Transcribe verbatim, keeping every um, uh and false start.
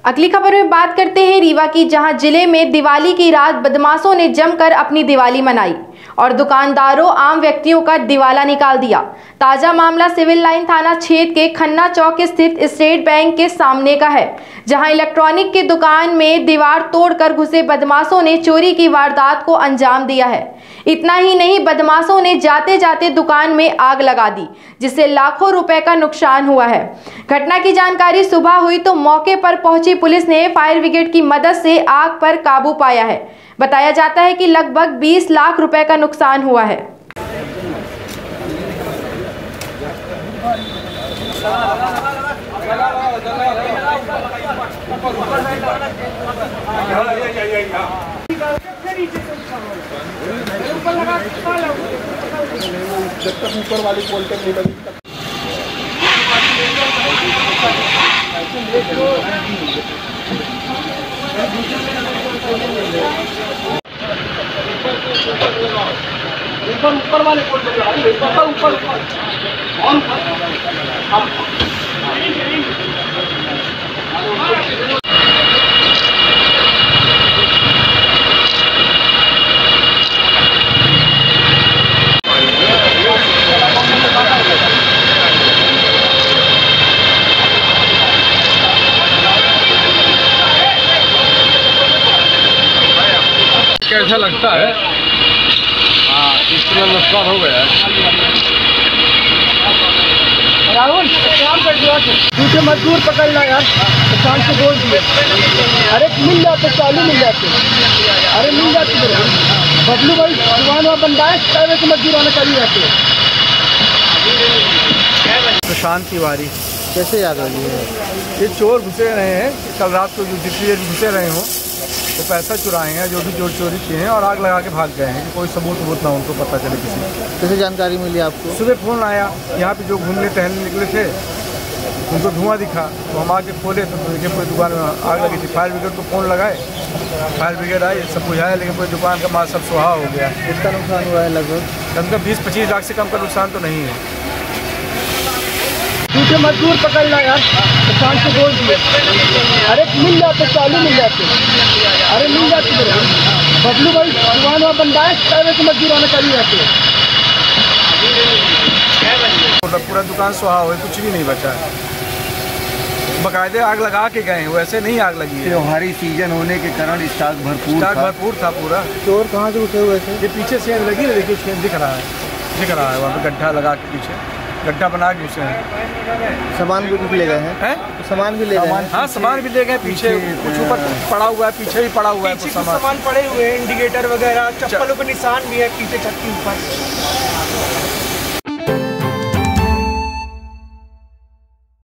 अगली खबर में बात करते हैं रीवा की, जहां जिले में दिवाली की रात बदमाशों ने जमकर अपनी दिवाली मनाई और दुकानदारों आम व्यक्तियों का दिवाला निकाल दिया। ताजा मामला सिविल लाइन थाना क्षेत्र के खन्ना चौक स्थित स्टेट बैंक के सामने का है, जहां इलेक्ट्रॉनिक की दुकान में दीवार तोड़कर घुसे बदमाशों ने चोरी की वारदात को अंजाम दिया है। इतना ही नहीं, बदमाशों ने जाते जाते दुकान में आग लगा दी, जिससे लाखों रुपए का नुकसान हुआ है। घटना की जानकारी सुबह हुई तो मौके पर पहुंची पुलिस ने फायर ब्रिगेड की मदद से आग पर काबू पाया है। बताया जाता है कि लगभग बीस लाख रुपए का नुकसान हुआ है। जब तक ऊपर वाली पोल तक नहीं लगी तक ऊपर ऊपर वाले पोल तक ऊपर ऊपर कैसा लगता है? हाँ, इस तरह नुकसान हो गया राहुल, काम कर दिया दूसरे मजदूर पकड़ना यार, किसान से बोल दिए। अरे मिल जाते, चालू मिल जाते, अरे मिल जाते बबलू भाई दुकान वहाँ बन रहा है, छह बजे मजदूर आने कर ही रहते हैं। प्रशांत तिवारी। कैसे याद लगी है? ये चोर घुसे रहे हैं, कल रात को जो जितनी देर घुसे रहे हों तो पैसा चुराए हैं, जो भी चोर चोरी किए हैं, और आग लगा के भाग गए हैं कि कोई सबूत वबूत ना उनको पता चले किसी को। कैसे जानकारी मिली आपको? सुबह फ़ोन आया, यहाँ पे जो घूमने टहलने निकले थे उनको धुआं दिखा, तो हम आके खोले तो देखिए पूरी दुकान में आग लगी थी। फायर ब्रिगेड को फ़ोन लगाए, फायर ब्रिगेड आई, सब बुझाया, लेकिन पूरी दुकान का माल सब सुहा हो गया। कितना नुकसान हुआ है? लगभग कम से बीस पच्चीस लाख से कम का नुकसान तो नहीं है। दूसरे मजदूर पकड़ना यार, किसान से बोल दिए। अरे मिल जाते, चालू मिल जाते, अरे मिल जाते बबलू भाई दुकान वहाँ बन रहा है, छह बजे मजदूर आने कर ही रहते हैं। पूरा दुकान सुहा हुआ, कुछ भी नहीं बचा है। बकायदे आग लगा के गए हैं, वैसे नहीं आग लगी है। त्योहारी सीजन होने के कारण स्टॉक भरपूर स्टॉक भरपूर था पूरा। चोर कहाँ से उठे हुए थे? ये पीछे सेंध लगी ना, देखिए सेंध दिख रहा है, दिख रहा है वहाँ पे गड्ढा लगा के, पीछे गड्ढा बना के घुसे हैं। सामान भी कुछ ले गए हैं? हैं? सामान भी ले गए हैं? हाँ, सामान भी ले गए, पीछे कुछ ऊपर पड़ा हुआ है, पीछे भी पड़ा हुआ है कुछ सामान सामान पड़े हुए हैं, इंडिकेटर वगैरह, चप्पलों के निशान भी है पीछे छत के ऊपर।